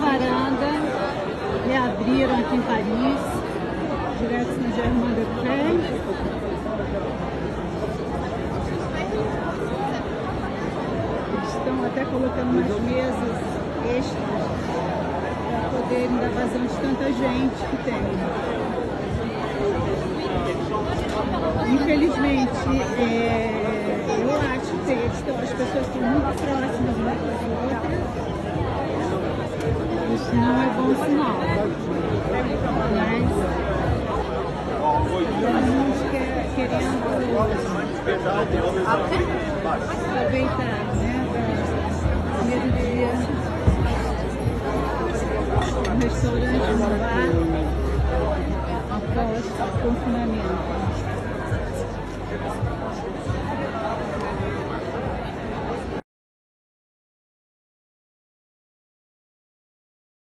varanda, reabriram aqui em Paris, direto na Germain Deprez. Eles estão até colocando umas mesas extras para poderem dar vazão de tanta gente que tem. Infelizmente, eu acho que as pessoas estão muito próximas uma da outra. Isso não é bom sinal. Mas todo mundo querendo aproveitar, né, da primeiro dia no restaurante, no bar, após o confinamento.